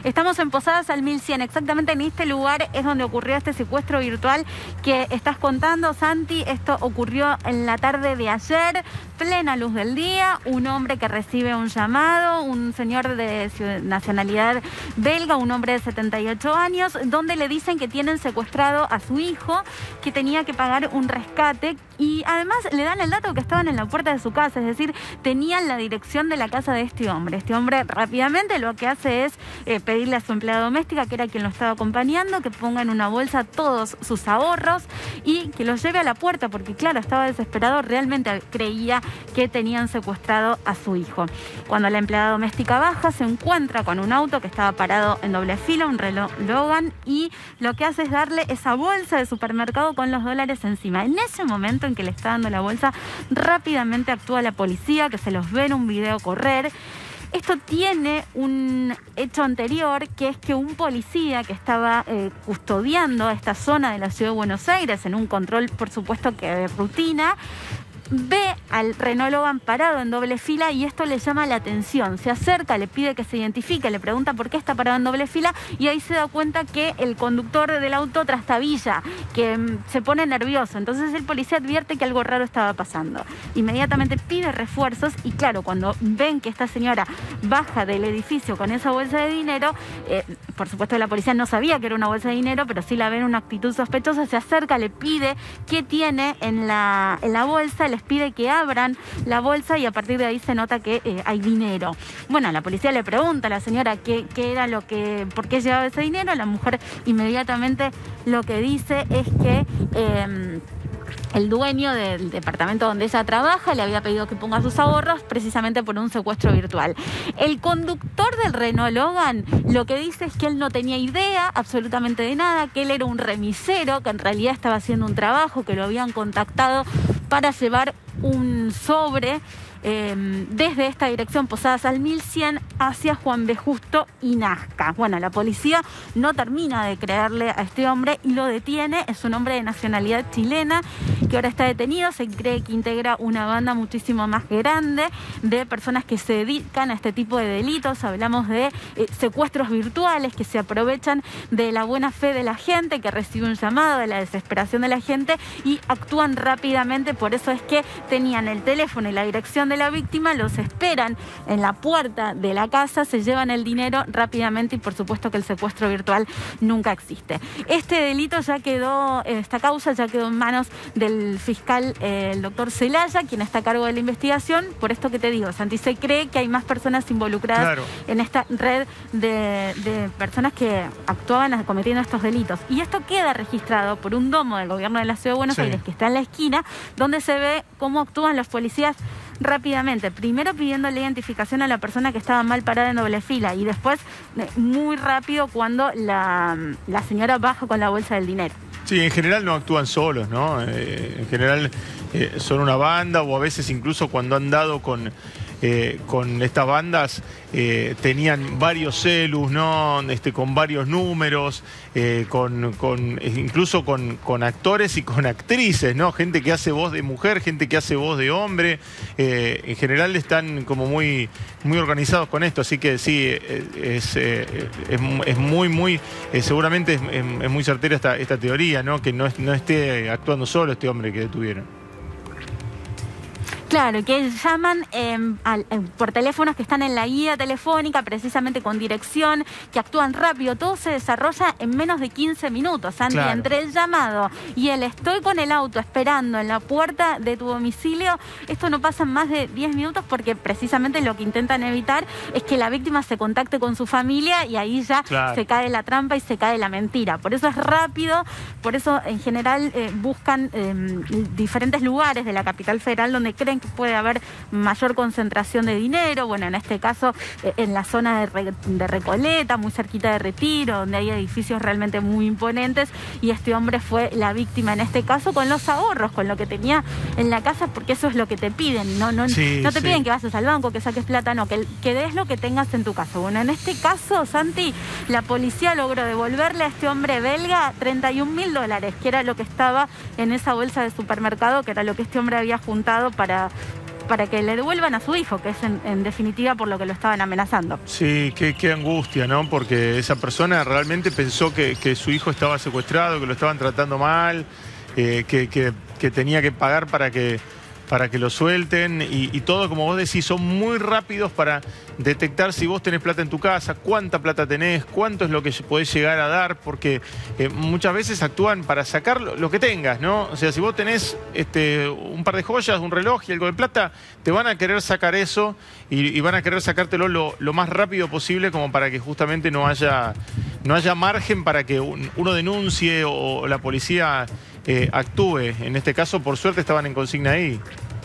Estamos en Posadas al 1100, exactamente en este lugar es donde ocurrió este secuestro virtual que estás contando, Santi. Esto ocurrió en la tarde de ayer, plena luz del día. Un hombre que recibe un llamado, un señor de nacionalidad belga, un hombre de 78 años, donde le dicen que tienen secuestrado a su hijo, que tenía que pagar un rescate, y además le dan el dato que estaban en la puerta de su casa, es decir, tenían la dirección de la casa de este hombre. Este hombre rápidamente lo que hace es pedirle a su empleada doméstica, que era quien lo estaba acompañando, que ponga en una bolsa todos sus ahorros y que los lleve a la puerta, porque claro, estaba desesperado, realmente creía que tenían secuestrado a su hijo. Cuando la empleada doméstica baja, se encuentra con un auto que estaba parado en doble fila, un Renault Logan, y lo que hace es darle esa bolsa de supermercado con los dólares encima. En ese momento en que le está dando la bolsa, rápidamente actúa la policía, que se los ve en un video correr. Esto tiene un hecho anterior, que es que un policía que estaba custodiando esta zona de la ciudad de Buenos Aires en un control, por supuesto que de rutina, ve al Renault Logan parado en doble fila y esto le llama la atención. Se acerca, le pide que se identifique, le pregunta por qué está parado en doble fila y ahí se da cuenta que el conductor del auto trastabilla, que se pone nervioso. Entonces el policía advierte que algo raro estaba pasando. Inmediatamente pide refuerzos y claro, cuando ven que esta señora baja del edificio con esa bolsa de dinero, por supuesto la policía no sabía que era una bolsa de dinero, pero sí la ven una actitud sospechosa, se acerca, le pide qué tiene en la bolsa, les pide que abran la bolsa y a partir de ahí se nota que hay dinero. Bueno, la policía le pregunta a la señora qué era por qué llevaba ese dinero. La mujer inmediatamente lo que dice es que el dueño del departamento donde ella trabaja le había pedido que ponga sus ahorros precisamente por un secuestro virtual. El conductor del Renault Logan lo que dice es que él no tenía idea absolutamente de nada, que él era un remisero, que en realidad estaba haciendo un trabajo, que lo habían contactado para llevar un sobre desde esta dirección Posadas al 1100 hacia Juan B. Justo y Nazca. Bueno, la policía no termina de creerle a este hombre y lo detiene. Es un hombre de nacionalidad chilena que ahora está detenido. Se cree que integra una banda muchísimo más grande de personas que se dedican a este tipo de delitos. Hablamos de secuestros virtuales que se aprovechan de la buena fe de la gente, que recibe un llamado, de la desesperación de la gente y actúan rápidamente. Por eso es que tenían el teléfono y la dirección de la víctima, los esperan en la puerta de la casa, se llevan el dinero rápidamente y por supuesto que el secuestro virtual nunca existe. Este delito ya quedó, esta causa ya quedó en manos del fiscal, el doctor Celaya, quien está a cargo de la investigación. Por esto que te digo, Santi, se cree que hay más personas involucradas en esta red de personas que actuaban cometiendo estos delitos. Y esto queda registrado por un domo del gobierno de la Ciudad de Buenos Aires que está en la esquina, donde se ve cómo actúan los policías rápidamente, primero pidiendo la identificación a la persona que estaba mal parada en doble fila y después muy rápido cuando la señora baja con la bolsa del dinero. Sí, en general no actúan solos, ¿no? En general son una banda, o a veces incluso cuando han dado con estas bandas tenían varios celus, ¿no? Con varios números, incluso con actores y con actrices, ¿no? Gente que hace voz de mujer, gente que hace voz de hombre. En general están como muy organizados con esto, así que sí, es muy, seguramente es muy certera esta teoría, ¿no? Que no esté actuando solo este hombre que detuvieron. Claro, que llaman por teléfonos que están en la guía telefónica, precisamente con dirección, que actúan rápido. Todo se desarrolla en menos de 15 minutos, Santi. Claro. Entre el llamado y el estoy con el auto esperando en la puerta de tu domicilio, esto no pasa en más de 10 minutos porque precisamente lo que intentan evitar es que la víctima se contacte con su familia y ahí ya se cae la trampa y se cae la mentira. Por eso es rápido, por eso en general buscan diferentes lugares de la capital federal donde creen que puede haber mayor concentración de dinero. Bueno, en este caso en la zona de Recoleta, muy cerquita de Retiro, donde hay edificios realmente muy imponentes, y este hombre fue la víctima en este caso con los ahorros, con lo que tenía en la casa, porque eso es lo que te piden, no te piden que vayas al banco, que saques plata, no, que des lo que tengas en tu casa. Bueno, en este caso, Santi, la policía logró devolverle a este hombre belga $31.000, que era lo que estaba en esa bolsa de supermercado, que era lo que este hombre había juntado para para que le devuelvan a su hijo, que es en definitiva por lo que lo estaban amenazando. Sí, qué angustia, ¿no? Porque esa persona realmente pensó que su hijo estaba secuestrado, que lo estaban tratando mal, que tenía que pagar para que lo suelten y todo, como vos decís, son muy rápidos para detectar si vos tenés plata en tu casa, cuánta plata tenés, cuánto es lo que podés llegar a dar, porque muchas veces actúan para sacar lo que tengas, ¿no? O sea, si vos tenés un par de joyas, un reloj y algo de plata, te van a querer sacar eso y van a querer sacártelo lo más rápido posible, como para que justamente no haya margen para que uno denuncie o la policía actúe. En este caso, por suerte, estaban en consigna ahí.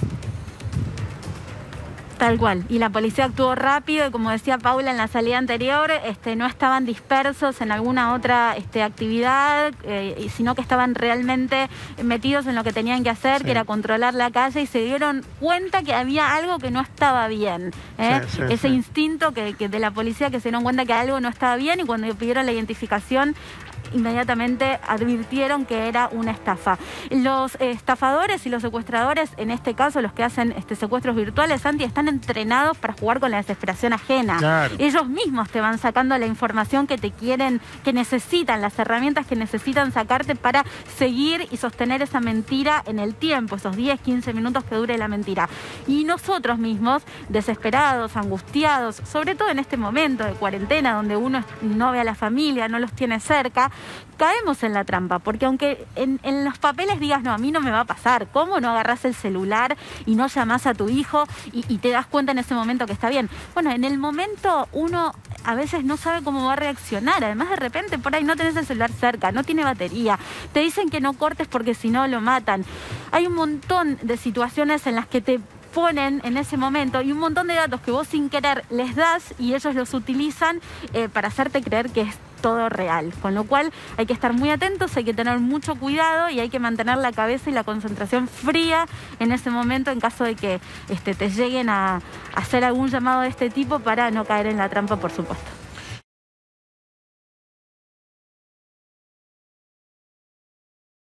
Tal cual. Y la policía actuó rápido y, como decía Paula en la salida anterior, no estaban dispersos en alguna otra actividad, sino que estaban realmente metidos en lo que tenían que hacer, que era controlar la calle, y se dieron cuenta que había algo que no estaba bien. Ese instinto de la policía, que se dieron cuenta que algo no estaba bien, y cuando pidieron la identificación, inmediatamente advirtieron que era una estafa. Los estafadores y los secuestradores, en este caso los que hacen secuestros virtuales, Santi, están entrenados para jugar con la desesperación ajena. Claro. Ellos mismos te van sacando la información que necesitan, las herramientas que necesitan sacarte para seguir y sostener esa mentira en el tiempo, esos 10, 15 minutos que dure la mentira. Y nosotros mismos, desesperados, angustiados, sobre todo en este momento de cuarentena, donde uno no ve a la familia, no los tiene cerca, caemos en la trampa, porque aunque en los papeles digas, no, a mí no me va a pasar, ¿cómo no agarrás el celular y no llamás a tu hijo y te das cuenta en ese momento que está bien? Bueno, en el momento uno a veces no sabe cómo va a reaccionar, además de repente por ahí no tenés el celular cerca, no tiene batería, te dicen que no cortes porque si no lo matan. Hay un montón de situaciones en las que te ponen en ese momento y un montón de datos que vos sin querer les das y ellos los utilizan para hacerte creer que es todo real, con lo cual hay que estar muy atentos, hay que tener mucho cuidado y hay que mantener la cabeza y la concentración fría en ese momento en caso de que te lleguen a hacer algún llamado de este tipo, para no caer en la trampa, por supuesto.